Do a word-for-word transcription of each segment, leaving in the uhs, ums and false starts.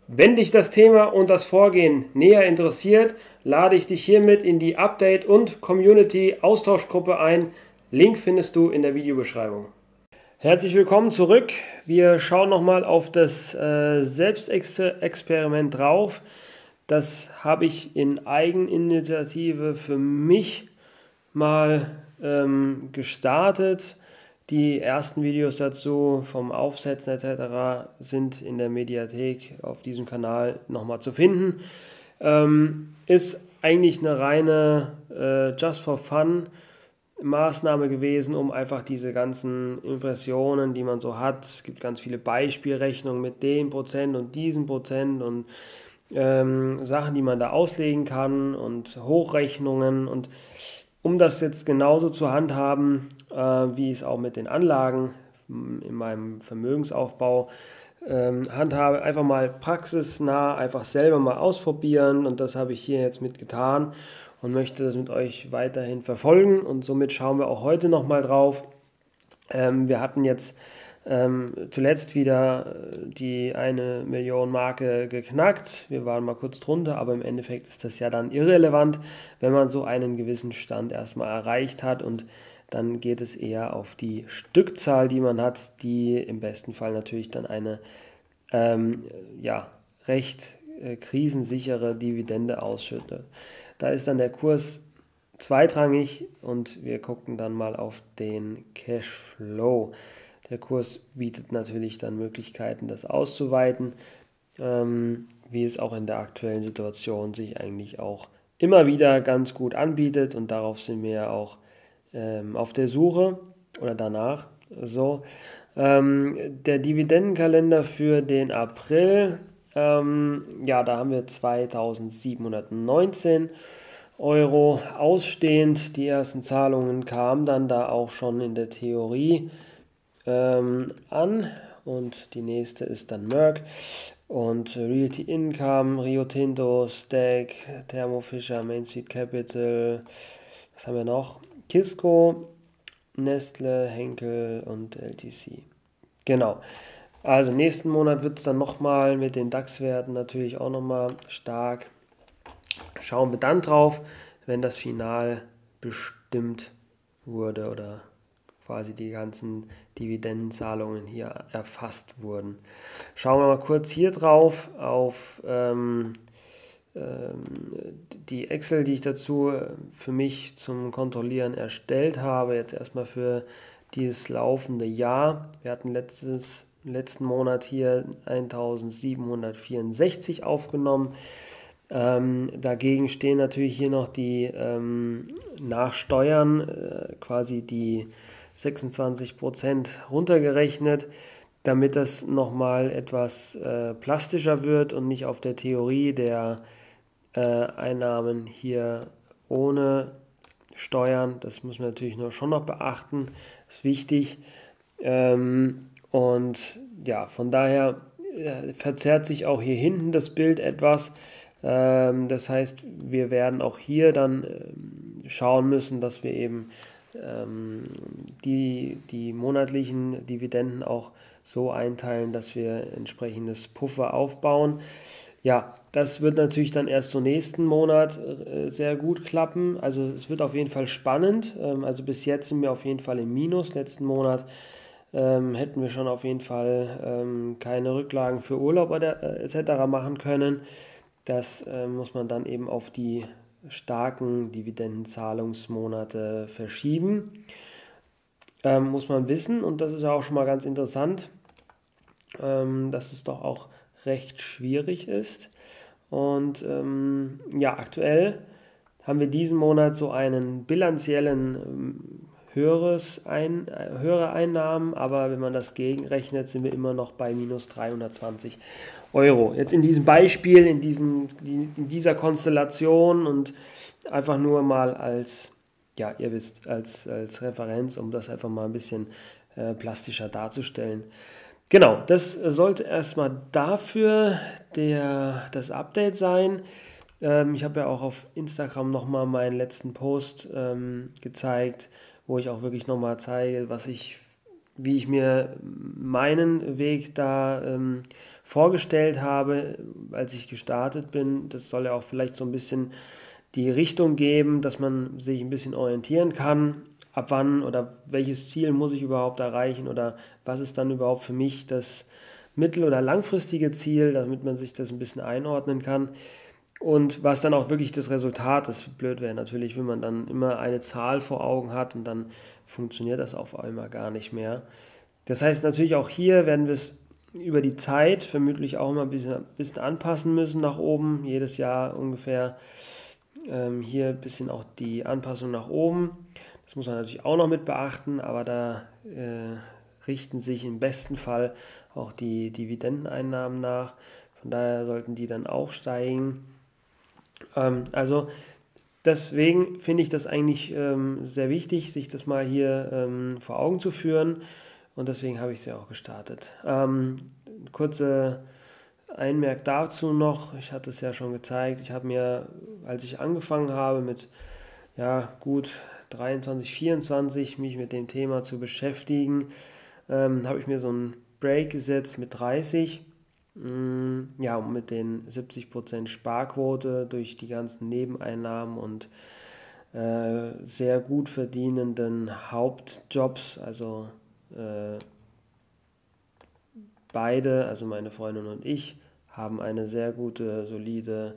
Wenn dich das Thema und das Vorgehen näher interessiert, lade ich dich hiermit in die Update- und Community-Austauschgruppe ein. Link findest du in der Videobeschreibung. Herzlich willkommen zurück. Wir schauen nochmal auf das äh, Selbstexperiment drauf. Das habe ich in Eigeninitiative für mich mal ähm, gestartet. Die ersten Videos dazu vom Aufsetzen et cetera sind in der Mediathek auf diesem Kanal nochmal zu finden. Ähm, ist eigentlich eine reine äh, Just for Fun Maßnahme gewesen, um einfach diese ganzen Impressionen, die man so hat, es gibt ganz viele Beispielrechnungen mit dem Prozent und diesem Prozent und ähm, Sachen, die man da auslegen kann und Hochrechnungen, und um das jetzt genauso zu handhaben, äh, wie ich es auch mit den Anlagen in meinem Vermögensaufbau ähm, handhabe, einfach mal praxisnah, einfach selber mal ausprobieren, und das habe ich hier jetzt mit getan und möchte das mit euch weiterhin verfolgen, und somit schauen wir auch heute nochmal drauf. Ähm, wir hatten jetzt ähm, zuletzt wieder die eine Million Marke geknackt. Wir waren mal kurz drunter, aber im Endeffekt ist das ja dann irrelevant, wenn man so einen gewissen Stand erstmal erreicht hat, und dann geht es eher auf die Stückzahl, die man hat, die im besten Fall natürlich dann eine ähm, ja, recht äh, krisensichere Dividende ausschüttet. Da ist dann der Kurs zweitrangig, und wir gucken dann mal auf den Cashflow. Der Kurs bietet natürlich dann Möglichkeiten, das auszuweiten, ähm, wie es auch in der aktuellen Situation sich eigentlich auch immer wieder ganz gut anbietet, und darauf sind wir ja auch ähm, auf der Suche oder danach. So, ähm, der Dividendenkalender für den April, ähm, ja, da haben wir zweitausendsiebenhundertneunzehn Euro ausstehend. Die ersten Zahlungen kamen dann da auch schon in der Theorie ähm, an, und die nächste ist dann Merck und Realty Income, Rio Tinto, Stack, Thermo Fisher, Main Street Capital, was haben wir noch? Kisco, Nestle, Henkel und L T C. Genau. Also nächsten Monat wird es dann nochmal mit den DAX-Werten natürlich auch nochmal stark. Schauen wir dann drauf, wenn das Final bestimmt wurde oder quasi die ganzen Dividendenzahlungen hier erfasst wurden. Schauen wir mal kurz hier drauf auf ähm, ähm, die Excel, die ich dazu für mich zum Kontrollieren erstellt habe. Jetzt erstmal für dieses laufende Jahr. Wir hatten letztes, letzten Monat hier eintausendsiebenhundertvierundsechzig aufgenommen. Ähm, dagegen stehen natürlich hier noch die ähm, nach Steuern äh, quasi die sechsundzwanzig Prozent runtergerechnet, damit das nochmal etwas äh, plastischer wird und nicht auf der Theorie der äh, Einnahmen hier ohne Steuern. Das muss man natürlich noch, schon noch beachten, ist wichtig. Ähm, und ja, von daher äh, verzerrt sich auch hier hinten das Bild etwas. Ähm, das heißt, wir werden auch hier dann ähm, schauen müssen, dass wir eben ähm, die, die monatlichen Dividenden auch so einteilen, dass wir entsprechendes Puffer aufbauen. Ja, das wird natürlich dann erst so nächsten Monat äh, sehr gut klappen. Also es wird auf jeden Fall spannend. Ähm, also bis jetzt sind wir auf jeden Fall im Minus. Letzten Monat ähm, hätten wir schon auf jeden Fall ähm, keine Rücklagen für Urlaub oder äh, et cetera machen können. Das äh, muss man dann eben auf die starken Dividendenzahlungsmonate verschieben. Ähm, muss man wissen, und das ist ja auch schon mal ganz interessant, ähm, dass es doch auch recht schwierig ist. Und ähm, ja, aktuell haben wir diesen Monat so einen bilanziellen ähm, höheres Ein, äh, höhere Einnahmen, aber wenn man das gegenrechnet, sind wir immer noch bei minus dreihundertzwanzig Euro. Jetzt in diesem Beispiel, in, diesem, in dieser Konstellation, und einfach nur mal als, ja, ihr wisst, als, als Referenz, um das einfach mal ein bisschen äh, plastischer darzustellen. Genau, das sollte erstmal dafür der, das Update sein. Ähm, ich habe ja auch auf Instagram nochmal meinen letzten Post ähm, gezeigt, wo ich auch wirklich nochmal zeige, was ich wie ich mir meinen Weg da ähm, vorgestellt habe, als ich gestartet bin. Das soll ja auch vielleicht so ein bisschen die Richtung geben, dass man sich ein bisschen orientieren kann, ab wann oder welches Ziel muss ich überhaupt erreichen oder was ist dann überhaupt für mich das mittel- oder langfristige Ziel, damit man sich das ein bisschen einordnen kann. Und was dann auch wirklich das Resultat ist. Blöd wäre natürlich, wenn man dann immer eine Zahl vor Augen hat und dann funktioniert das auf einmal gar nicht mehr. Das heißt natürlich auch hier werden wir es über die Zeit vermutlich auch immer ein bisschen, ein bisschen anpassen müssen nach oben. Jedes Jahr ungefähr ähm, hier ein bisschen auch die Anpassung nach oben. Das muss man natürlich auch noch mit beachten, aber da äh, richten sich im besten Fall auch die Dividendeneinnahmen nach. Von daher sollten die dann auch steigen. Ähm, also deswegen finde ich das eigentlich ähm, sehr wichtig, sich das mal hier ähm, vor Augen zu führen und deswegen habe ich es ja auch gestartet. Ähm, kurze Einmerk dazu noch, ich hatte es ja schon gezeigt, ich habe mir, als ich angefangen habe mit ja, gut dreiundzwanzig, vierundzwanzig mich mit dem Thema zu beschäftigen, ähm, habe ich mir so einen Break gesetzt mit dreißig. Ja, mit den siebzig Prozent Sparquote durch die ganzen Nebeneinnahmen und äh, sehr gut verdienenden Hauptjobs, also äh, beide, also meine Freundin und ich, haben eine sehr gute, solide,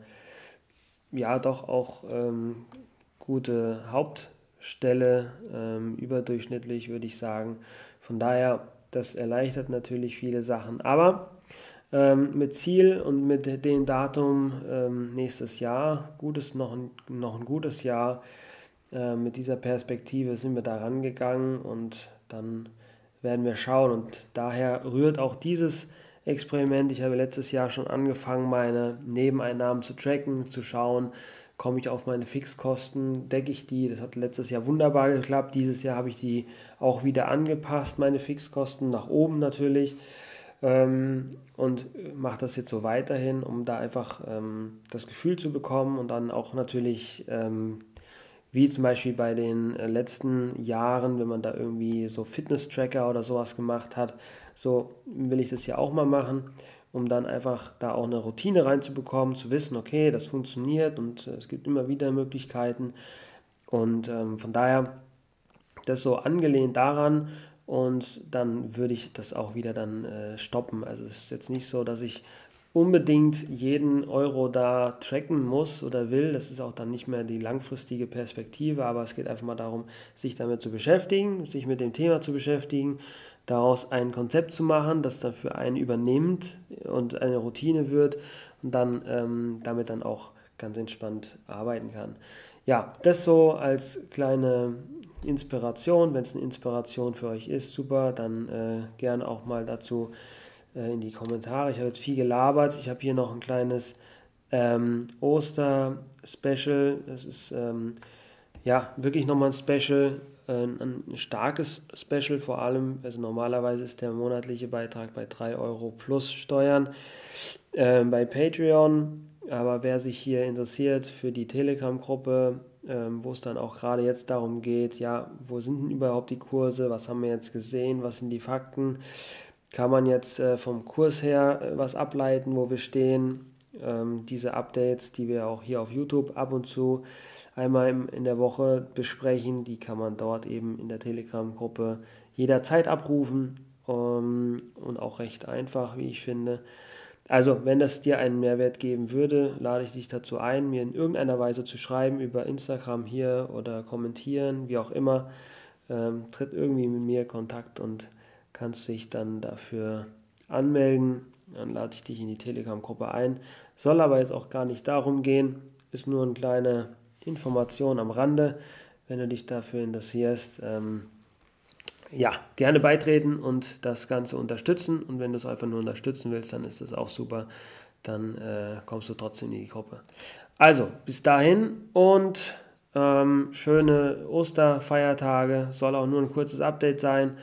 ja doch auch ähm, gute Hauptstelle, ähm, überdurchschnittlich würde ich sagen. Von daher, das erleichtert natürlich viele Sachen, aber Ähm, mit Ziel und mit dem Datum ähm, nächstes Jahr, gutes, noch, ein, noch ein gutes Jahr, äh, mit dieser Perspektive sind wir da rangegangen und dann werden wir schauen. Und daher rührt auch dieses Experiment. Ich habe letztes Jahr schon angefangen, meine Nebeneinnahmen zu tracken, zu schauen, komme ich auf meine Fixkosten, decke ich die. Das hat letztes Jahr wunderbar geklappt. Dieses Jahr habe ich die auch wieder angepasst, meine Fixkosten nach oben natürlich. Ähm, und mache das jetzt so weiterhin, um da einfach ähm, das Gefühl zu bekommen und dann auch natürlich, ähm, wie zum Beispiel bei den äh, letzten Jahren, wenn man da irgendwie so Fitness-Tracker oder sowas gemacht hat, so will ich das ja auch mal machen, um dann einfach da auch eine Routine reinzubekommen, zu wissen, okay, das funktioniert und äh, es gibt immer wieder Möglichkeiten und ähm, von daher das so angelehnt daran und dann würde ich das auch wieder dann äh, stoppen. Also es ist jetzt nicht so, dass ich unbedingt jeden Euro da tracken muss oder will. Das ist auch dann nicht mehr die langfristige Perspektive, aber es geht einfach mal darum, sich damit zu beschäftigen, sich mit dem Thema zu beschäftigen, daraus ein Konzept zu machen, das dann für einen übernimmt und eine Routine wird und dann ähm, damit dann auch ganz entspannt arbeiten kann. Ja, das so als kleine Inspiration. Wenn es eine Inspiration für euch ist, super, dann äh, gerne auch mal dazu äh, in die Kommentare. Ich habe jetzt viel gelabert. Ich habe hier noch ein kleines ähm, Oster-Special. Das ist ähm, ja wirklich nochmal ein Special, äh, ein starkes Special vor allem. Also normalerweise ist der monatliche Beitrag bei drei Euro plus Steuern äh, bei Patreon. Aber wer sich hier interessiert für die Telegram-Gruppe, ähm, wo es dann auch gerade jetzt darum geht, ja, wo sind denn überhaupt die Kurse, was haben wir jetzt gesehen, was sind die Fakten, kann man jetzt äh, vom Kurs her äh, was ableiten, wo wir stehen. Ähm, diese Updates, die wir auch hier auf YouTube ab und zu einmal im, in der Woche besprechen, die kann man dort eben in der Telegram-Gruppe jederzeit abrufen ähm, und auch recht einfach, wie ich finde. Also, wenn das dir einen Mehrwert geben würde, lade ich dich dazu ein, mir in irgendeiner Weise zu schreiben über Instagram hier oder kommentieren, wie auch immer. Ähm, tritt irgendwie mit mir in Kontakt und kannst dich dann dafür anmelden. Dann lade ich dich in die Telegram-Gruppe ein. Soll aber jetzt auch gar nicht darum gehen, ist nur eine kleine Information am Rande, wenn du dich dafür interessierst. Ähm, ja, gerne beitreten und das Ganze unterstützen. Und wenn du es einfach nur unterstützen willst, dann ist das auch super. Dann äh, kommst du trotzdem in die Gruppe. Also, bis dahin und ähm, schöne Osterfeiertage. Soll auch nur ein kurzes Update sein.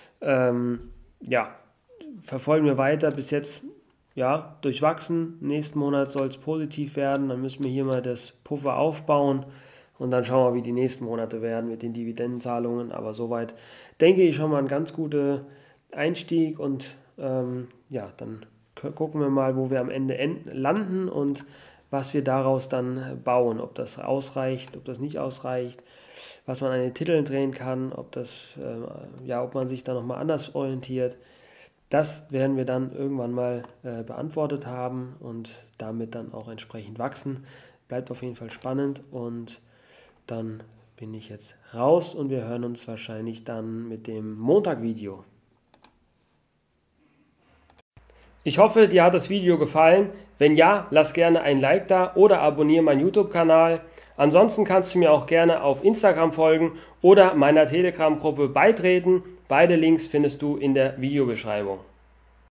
Ähm, ja, verfolgen wir weiter. Bis jetzt, ja, durchwachsen. Nächsten Monat soll es positiv werden. Dann müssen wir hier mal das Puffer aufbauen. Und dann schauen wir, wie die nächsten Monate werden mit den Dividendenzahlungen. Aber soweit denke ich schon mal ein ganz guter Einstieg. Und ähm, ja, dann gucken wir mal, wo wir am Ende landen und was wir daraus dann bauen. Ob das ausreicht, ob das nicht ausreicht, was man an den Titeln drehen kann, ob, das, äh, ja, ob man sich da nochmal anders orientiert. Das werden wir dann irgendwann mal äh, beantwortet haben und damit dann auch entsprechend wachsen. Bleibt auf jeden Fall spannend und dann bin ich jetzt raus und wir hören uns wahrscheinlich dann mit dem Montag-Video. Ich hoffe, dir hat das Video gefallen. Wenn ja, lass gerne ein Like da oder abonniere meinen YouTube-Kanal. Ansonsten kannst du mir auch gerne auf Instagram folgen oder meiner Telegram-Gruppe beitreten. Beide Links findest du in der Videobeschreibung.